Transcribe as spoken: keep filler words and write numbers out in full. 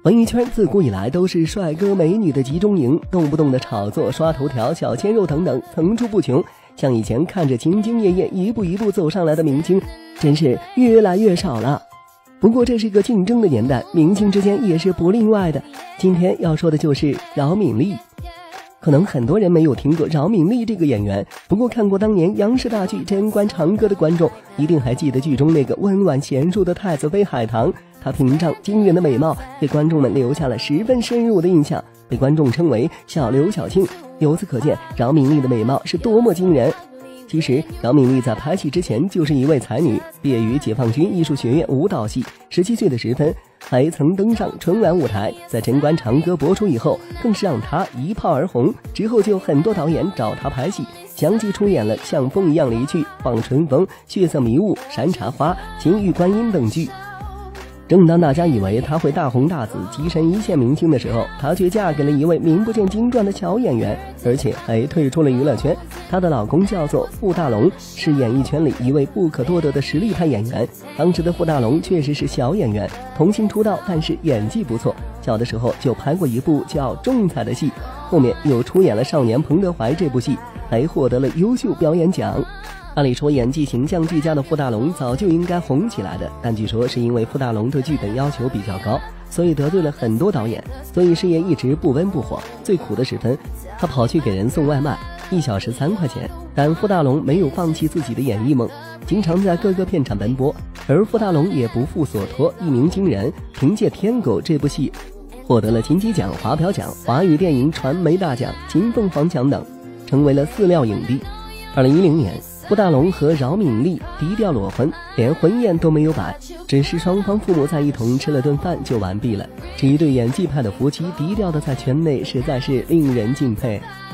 文艺圈自古以来都是帅哥美女的集中营，动不动的炒作、刷头条、小鲜肉等等层出不穷。像以前看着兢兢业业一步一步走上来的明星，真是越来越少了。不过这是一个竞争的年代，明星之间也是不例外的。今天要说的就是饶敏丽。可能很多人没有听过饶敏丽这个演员，不过看过当年央视大剧《贞观长歌》的观众一定还记得剧中那个温婉娴淑的太子妃海棠。她屏障惊人的美貌给观众们留下了十分深入的印象，被观众称为小刘小庆。由此可见，饶敏丽的美貌是多么惊人。其实饶敏丽在拍戏之前就是一位才女，毕业于解放军艺术学院舞蹈系，十七岁的时分还曾登上春晚舞台。在《贞观长歌》播出以后，更是让她一炮而红，之后就很多导演找她拍戏，相继出演了《像风一样离去》《望春风》《血色迷雾》《山茶花》《情欲观音》等剧。正当大家以为她会大红大紫跻身一线明星的时候，她却嫁给了一位名不见经传的小演员，而且还退出了娱乐圈。她的老公叫做傅大龙，是演艺圈里一位不可多得的实力派演员。当时的傅大龙确实是小演员，童星出道，但是演技不错，小的时候就拍过一部叫《仲裁》的戏，后面又出演了《少年彭德怀》这部戏，还获得了优秀表演奖。按理说演技形象俱佳的傅大龙早就应该红起来的，但据说是因为傅大龙对剧本要求比较高，所以得罪了很多导演，所以事业一直不温不火。最苦的时分，他跑去给人送外卖，一小时三块钱。但傅大龙没有放弃自己的演艺梦，经常在各个片场奔波，而傅大龙也不负所托，一鸣惊人，凭借《天狗》这部戏获得了金鸡奖、华表奖、华语电影传媒大奖、金凤凰奖等，成为了饲料影帝。二零一零年，傅大龙和饶敏丽低调裸婚，连婚宴都没有摆，只是双方父母在一同吃了顿饭就完毕了。这一对演技派的夫妻低调的在圈内实在是令人敬佩。